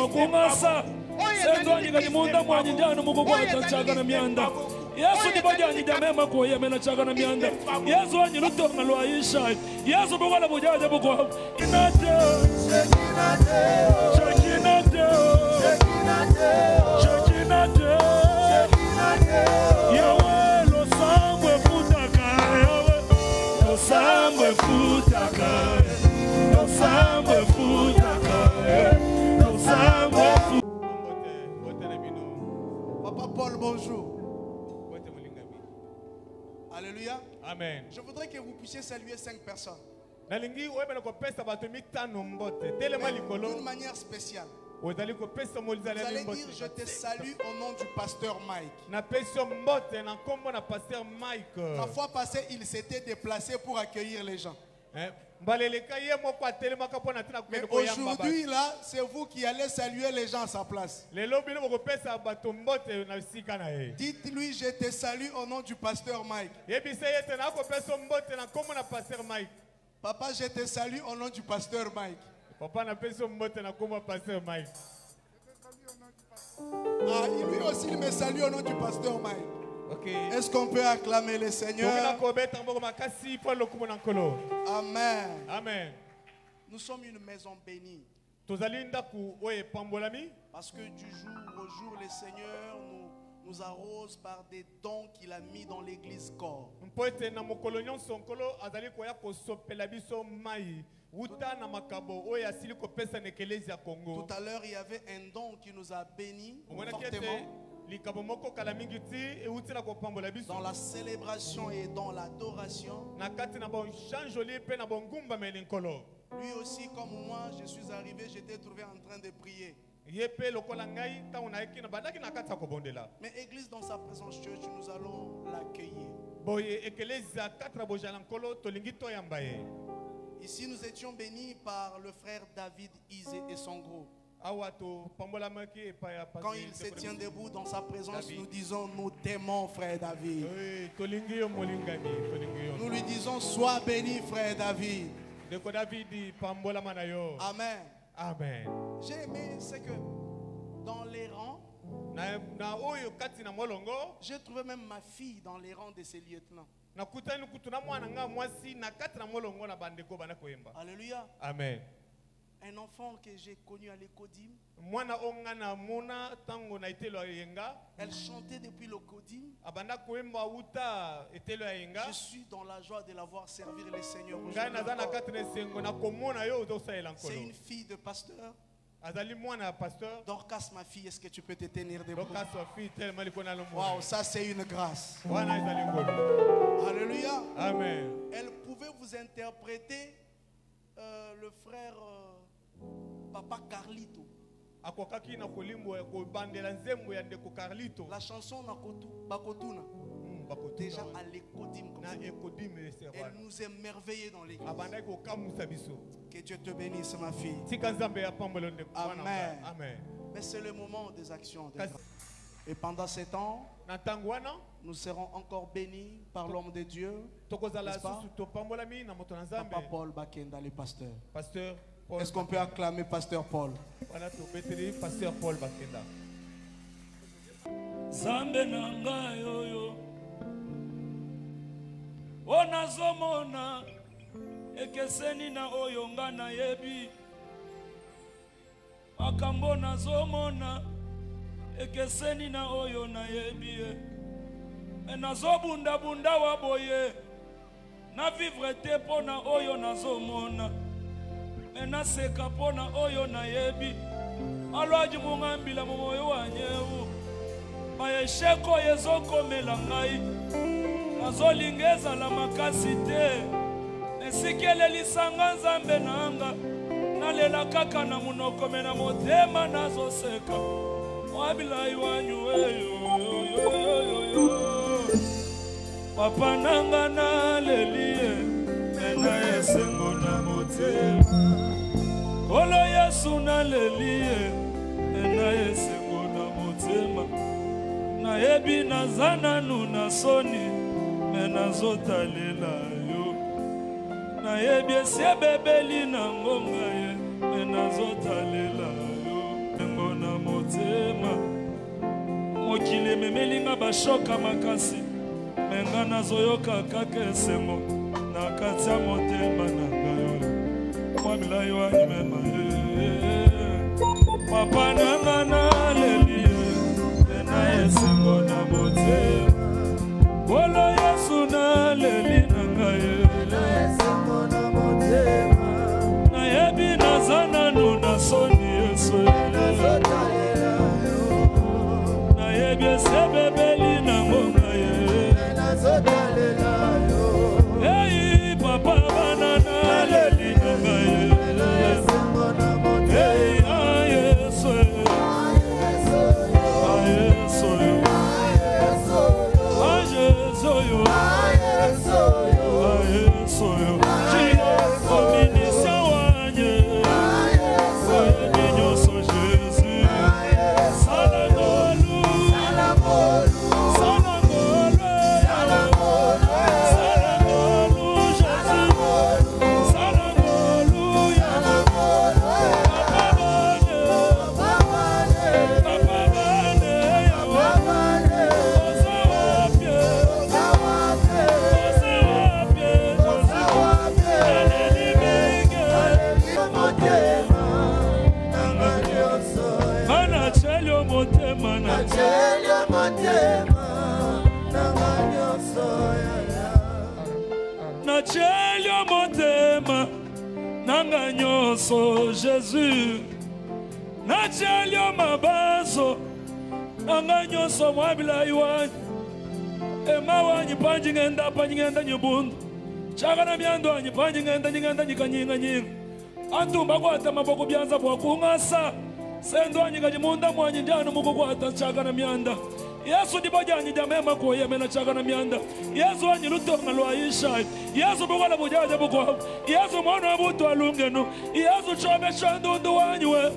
kungasa sendwani kali munda mwanyi ndano mukugwata chaga na mianda Yesu dibajani jamema ko yemena chaga na mianda Yesu anyi lutonga lwa isha Yesu bugala bujaje bugwa inate Shekinate Yawe lo sambwe futaka Yawe lo sambwe futaka lo sambwe futaka lo sambwe Papa Paul, bonjour. Alléluia. Amen. Je voudrais que vous puissiez saluer 5 personnes. D'une manière spéciale. Vous allez dire, je te salue au nom du pasteur Mike. La fois passée, il s'était déplacé pour accueillir les gens. Mais aujourd'hui, là, c'est vous qui allez saluer les gens à sa place. Dites-lui, je te salue au nom du pasteur Mike. Papa, je te salue au nom du pasteur Mike. Ah, lui aussi, il me salue au nom du pasteur Mike. Okay. Est-ce qu'on peut acclamer le Seigneur? Amen. Amen. Nous sommes une maison bénie. Parce que du jour au jour, le Seigneur nous arrose par des dons qu'il a mis dans l'église corps. Tout à l'heure, il y avait un don qui nous a bénis fortement. Dans la célébration et dans l'adoration. Lui aussi, comme moi, je suis arrivé, j'étais trouvé en train de prier. Mais église dans sa présence, church, nous allons l'accueillir. Ici, nous étions bénis par le frère David Izé et son groupe. Quand il se tient debout dans sa présence, nous disons, nous t'aimons, frère David. Nous lui disons, sois béni, frère David. Amen. Amen. J'ai aimé, c'est que dans les rangs, j'ai trouvé même ma fille dans les rangs de ces lieutenants. Alléluia. Amen. Un enfant que j'ai connu à l'Ecodim. Elle chantait depuis l'Ecodim. Je suis dans la joie de la voir servir le Seigneur aujourd'hui. C'est une fille de pasteur. Dorcas, ma fille, est-ce que tu peux te tenir debout? Waouh, ça c'est une grâce. Alléluia. Amen. Elle pouvait vous interpréter le frère Papa Carlito. La chanson Bakotuna. Déjà à l'Ecodim comme ça. Elle nous émerveillait dans l'église. Que Dieu te bénisse, ma fille. Amen. Mais c'est le moment des actions. Et pendant ces temps, nous serons encore bénis par l'homme de Dieu. Papa Paul Bakenda, le pasteur. Est-ce qu'on peut acclamer Pasteur Paul? Pasteur Paul Bakenda. Zambe nanga yoyo Onazomona ekeseni na oyo nga na yebi Makambo nazomona ekeseni na oyo na yebi Nazobunda bunda waboye na vivre te pona oyo nazomona Naseka pona oyo na yebi Alwaji mungambila mumoyo wanyewu Mayesheko yezokomela ngai Nazolingeza la makasi te Nesikele lisanga nzambe nanga Nalela kaka na munoko mena motema nazoseka Wabilai wanyu Papa nanga nalelie Nena yesengo na motema Olo Yesu nalelie Nena yesengo na motema Na yebi nazana nuna soni Mena zotalela yo Na yebi esiebebeli na ngonga ye Mena zotalela yo Nengo nga bashoka makasi menga nazoyoka kaka esengo na kati ya motema na ngai mwa milai wanyimema papa nanga naleli na esengo na motema wolo Yesu naleli na ngai na esengo na motema nayebi nazana nuna soni Yesu sebebeli na ngonga ye nazotalela yo hey papa banana leli ngonga ye nasengo na mote hey ayeso ayeso ayeso ayeso ayeso yo ayeso yo ayeso yo ayeso minisa wanye ayeso ninyo so Jésus ayeso Nachelio motema nanga nyonso Jésus nachelio mabazo nanga nyonso mwabila iwani ema wanyi panji ngenda nyubundu chaka na miando wanyi panji ngenda nyikanyinga nyinga antumba kwata maboko byanza bwa kungasa sendo wanyi kajimunda mwanyi njano muko kwata chaka na mianda Yesu dibajani jamema ko yemena chaka na mianda Yesu wanyi lutonga lwaisha Yesu bugala bujaje bugwa Yesu mwana butu alungeno Yesu chobe shandundu wanywe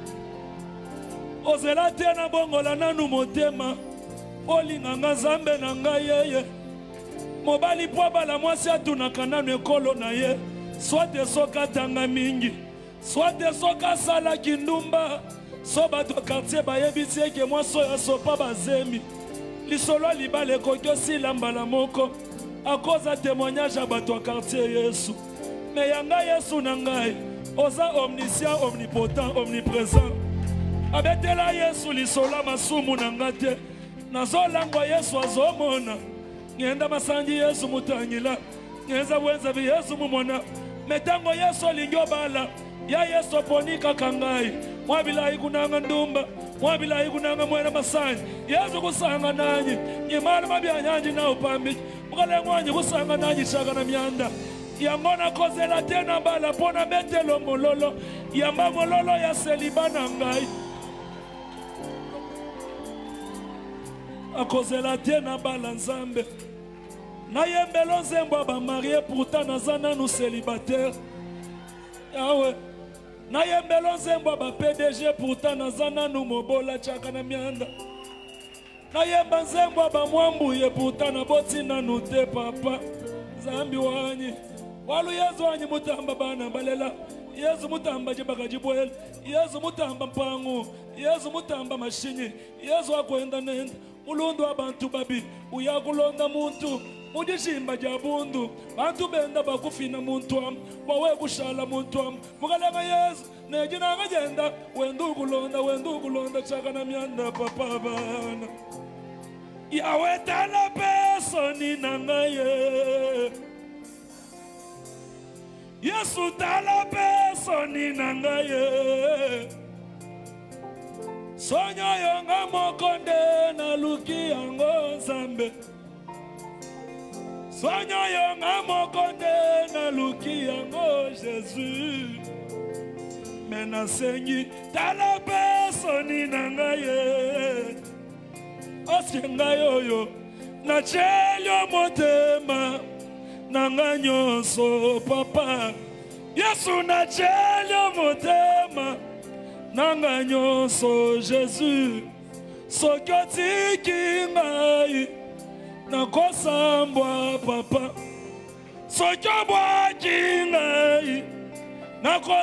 ozela tena bongola nanu motema olinganga zambe na ngai yeye mobali po bala mwasi atunaka nanu ekolo na ye swate soka tanga mingi swate soka sala kindumba so bato quartier bayebisi eke mwaso ya sopa bazemi lisolo libale koki osila mbala moko akoza témoignage ya bato ya quartier Yesu me yanga Yesu na ngai oza omniscient omnipotent omniprésent abetela Yesu lisolo masumu na ngate nazolangwa Yesu azomona ngenda masanji Yesu mutangila ngeza wenza bi Yesu mumona metango Yesu lingyo bala ya Yesu ponika kangai mwabila ikunanga ndumba mwabila ikunanga mwena masanji Yesu kusanga nanyi nyimala mabyanyanji na upambi mukale mwanyi kusanga nanyi chaka na mianda yangona kozela tena bala pona betelo mololo yamba mololo ya selibana ngai akozela tena bala nzambe na yembelo nzembo ba marié pourtant nazana nous célibataire yawe na yembelo nzembo ba PDG pourtant nazana nous mobola chaka na mianda na yemba nzembo ba mwambu ye pourtant na botina nous te papa zambi wanyi walu Yesu wanyi mutamba bana balela Yesu mutamba jibaka jibwel Yesu mutamba mpangu Yesu mutamba mashinyi Yesu akwenda nenda mulundu abantu babi uyakulonda muntu mujishimba jabundu bantu benda bakufina muntu am bawe kushala muntu am mukalanga Yesu nejina ngajenda wendu kulonda chaka na mianda papa bana yawe tala pesoni nangaye Yesu tala pesoni nangaye sonyo yonga mokonde na luki yango zambe sonyo yonga mokonde na luki yango Jésus mena sengi tala pesoni nangaye osyenga yoyo na chelyo motema nanga nyonso papa Yesu na chelyo motema nanga nyonso Jésus soki otiki ngai nakosambwa papa soki obwaki ngai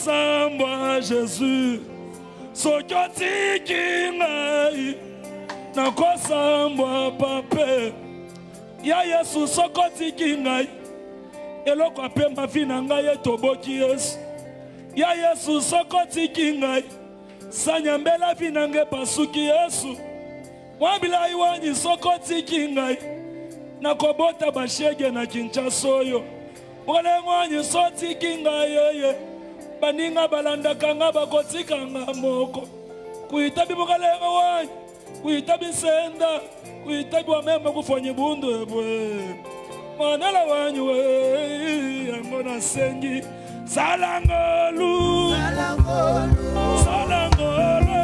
nakosambwa Jésus soki otiki ngai nakosambwa pape ya Yesu soko tiki ngai eloko apemba vi na ngai etoboki Yesu ya Yesu soko tiki ngai sanyambela vi na ngai pasuki Yesu wabilai wanyi soko tiki ngai nakobota bashege na Kinshasa oyo molengo wanyi so tiki ngai yeye baninga balandaka nga bakotika nga moko kuitabi mokalengo wanyi kuitabi senda kuitabi wamema kufonyi bundu ebwe manala wanyu yango na sengi salangolu salangolu salangolu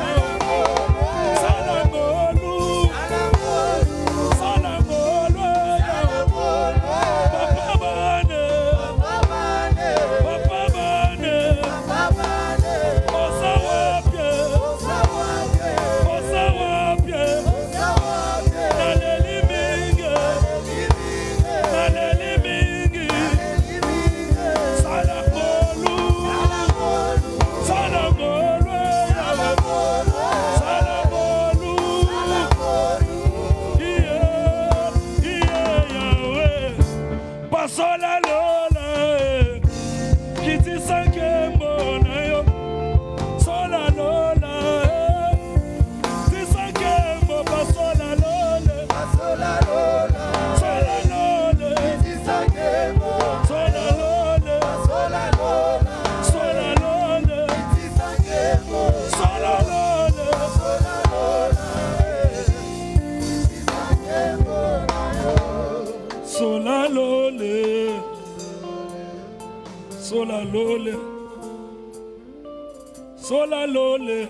salangolu salangolu papa bane papa bane osa wapye osa wapye naleli mingi naleli mingi salangolu salangolu salangolu iye yawe pasola lola kiti sanke mbona yo sola lola tisanke mbo pasola lola sola lola sola lola tisanke mbo sola lola sola lola sola lola tisanke mbo sola lola sola lola tisanke mbo sola lola sola lola sola lola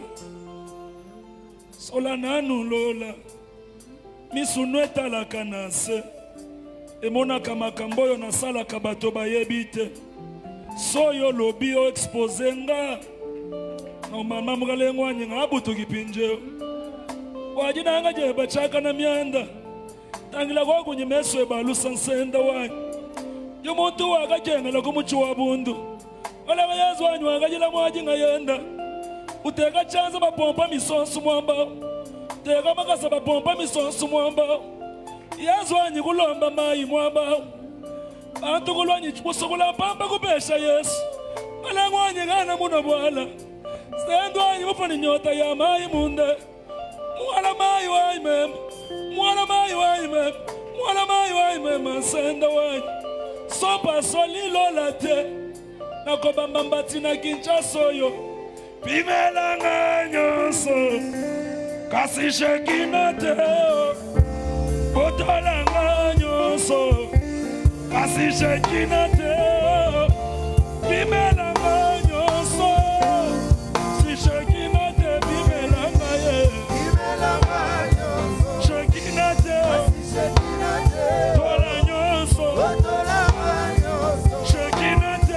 sola nanu lola misunu etalaka na se emonaka makambo oyo nasalaka bato bayebi te soyo lobi o expose nga normalement mukalengo wanyi nga abutuki pinje wajina nga je bachaka na mianda tangila kwa kunyi meso ebalusa nsenda wanyi yo muntu wakajengela kumuchi wa bundu wala wayazu wanyi wakajila mwaji nga yenda uteka chanza bapompa misonsu mwamba teka makasa bapompa misonsu mwamba yazu wanyi kulomba mayi mwamba bantu kulwanyi kusukula pamba kupesha Yesu malengo wanyi gana muno bwala stendu wanyi mufani nyota ya mayi munde mwala mayi wanyi mema mwala mayi wanyi mema mwala mayi wanyi mema senda wanyi sopa soli lola te nakobamba mbati na Kinshasa oyo pimela nga nyonso kasi shekina te kotola nga nyonso kasi shekina te pimela nga nyonso si shekina te pimela nga ye pimela nga nyonso shekina te shekina te tola nyonso tola nga nyonso shekina te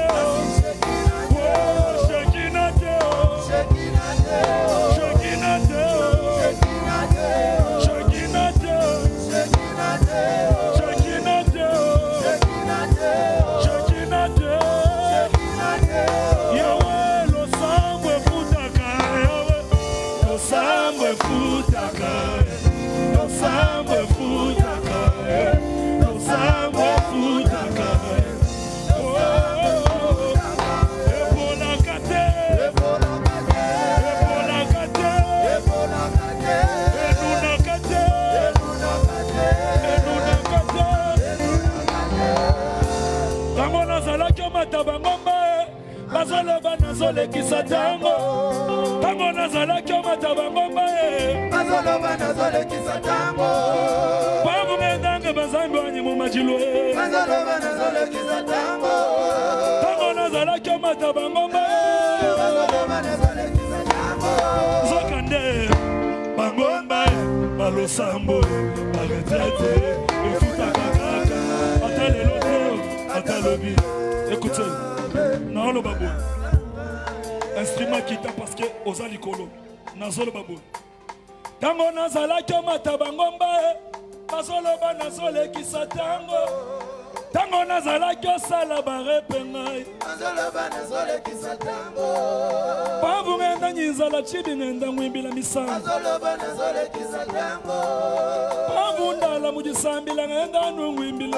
shekina te shekina te shekina te shekina te shekina te shekina te shekina te shekina te shekina te shekina te yawe lo sambwe futaka yawe lo sambwe futaka lo sambwe futaka lo sambwe futaka matabangomba bazoloba nazolekisa tango tango nazalaki matabangomba bazoloba nazolekisa tango bavumendange bazambi wanyi mumajilo bazoloba nazolekisa tango tango nazalaki matabangomba bazoloba nazolekisa tango zokande bangomba balosambo baletete efutaka kaka atalelo teo atalobi. Écoutez, non le babou. Instrument qui t'a parce que osa likolo. Nazo le babou. Tango nazala kama tabangomba. Bazolo ba nazole ki satango. Tango nazala kyo sala bare pengai. Pavu ngenda nyizala chibi ngenda ngwimbila misanga. Pavu ndala mujisambila ngenda ngwimbile.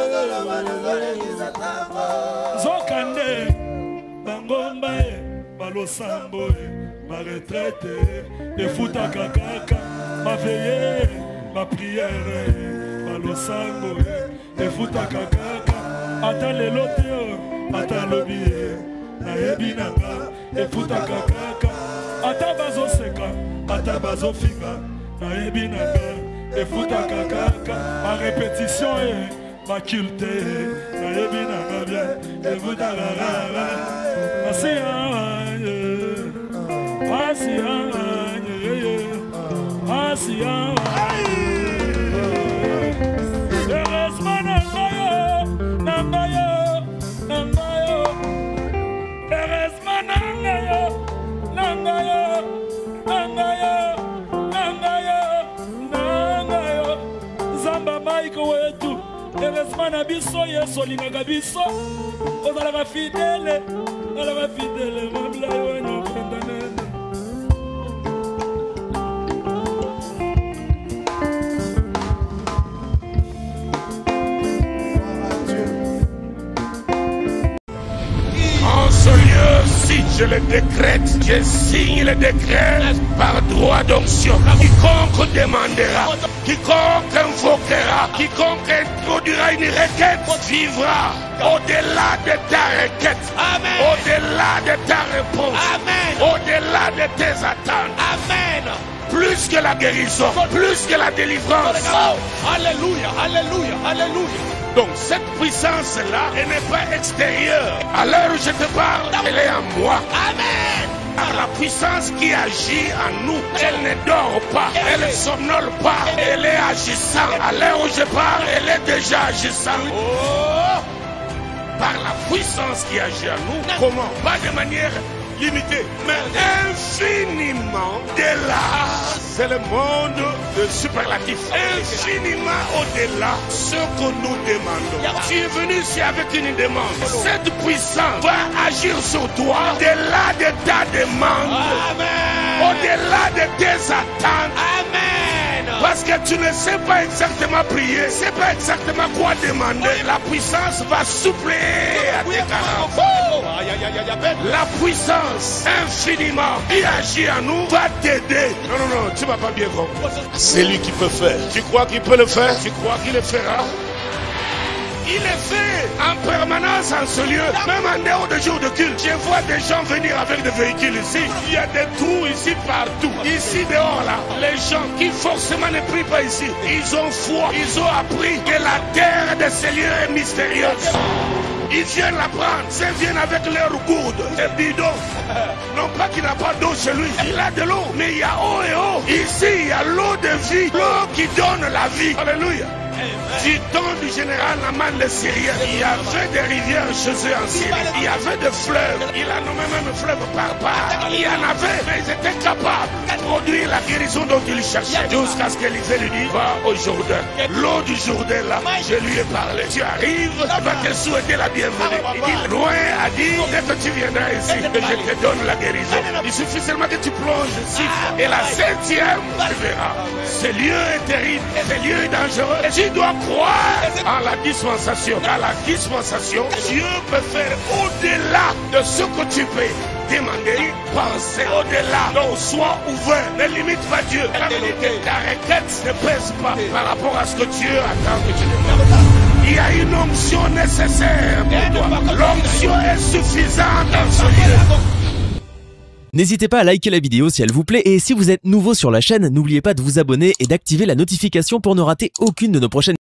Zokande bangomba balosambo ma retraite efuta kakaka ma veillée ma prière balosambo efuta kakaka ata lelo te ata lobi na yebi nanga efuta kakaka ata bazoseka ata bazofinga na yebi nanga efuta kakaka ma répétition ma culte na yebi nanga bien efuta kakaka Eresmana biso yeso lingaka biso ozalaka fidèle mabla yonya pendanene. En ce lieu, si je le décrète, je signe le décret par droit d'onction. Quiconque demandera, quiconque invoquera, quiconque introduira une requête vivra au-delà de ta requête, au-delà de ta réponse, au-delà de tes attentes. Amen. Plus que la guérison, plus que la délivrance. Alléluia, alléluia, alléluia. Donc cette puissance-là, elle n'est pas extérieure. À l'heure où je te parle, elle est en moi. Amen. Par la puissance qui agit en nous, elle ne dort pas, elle ne somnole pas, elle est agissante. À l'heure où je parle, elle est déjà agissante. Oh. Par la puissance qui agit en nous, comment? Pas de manière limitée, mais infiniment au-delà. C'est le monde de superlatif. Infiniment au-delà ce que nous demandons. Tu es venu ici avec une demande. Cette puissance va agir sur toi au-delà de ta demande. Au-delà de tes attentes. Amen. Parce que tu ne sais pas exactement prier, tu ne sais pas exactement quoi demander. La puissance va suppléer à tes carences. La puissance infiniment qui agit en nous va t'aider. Non, non, non, tu ne m'as pas bien compris. C'est lui qui peut faire. Tu crois qu'il peut le faire? Tu crois qu'il le fera? Il est fait en permanence en ce lieu, même en dehors de jours de culte. Je vois des gens venir avec des véhicules ici. Il y a des trous ici partout. Ici dehors là, les gens qui forcément ne prient pas ici, ils ont foi, ils ont appris que la terre de ces lieux est mystérieuse. Ils viennent la prendre, ils viennent avec leurs gourdes et bidons. Non pas qu'il n'a pas d'eau chez lui, il a de l'eau, mais il y a eau et eau. Ici, il y a l'eau de vie, l'eau qui donne la vie. Alléluia. Du temps du général Naman le Syrien, il y avait des rivières chez eux en Syrie. Il y avait des fleuves. Il a nommé même fleuve par part. Il y en avait, mais ils étaient capables de produire la guérison dont il cherchait. Jusqu'à ce qu'Élisée lui dit, va au Jourdain. L'eau du Jourdain là, je lui ai parlé. Tu arrives, tu vas te souhaiter la bienvenue. Il dit, loin a dit, dès que tu viendras ici, que je te donne la guérison. Il suffit seulement que tu plonges ici. Et la 7e, tu verras. Ce lieu est terrible, ce lieu est dangereux. Et tu dois croire en la dispensation. Dans la dispensation, Dieu peut faire au-delà de ce que tu peux demander, penser au-delà. Donc sois ouvert, ne limite pas Dieu. Ta requête ne pèse pas par rapport à ce que Dieu attend que tu demandes. Il y a une onction nécessaire pour toi. L'onction est suffisante dans ce lieu. N'hésitez pas à liker la vidéo si elle vous plaît et si vous êtes nouveau sur la chaîne, n'oubliez pas de vous abonner et d'activer la notification pour ne rater aucune de nos prochaines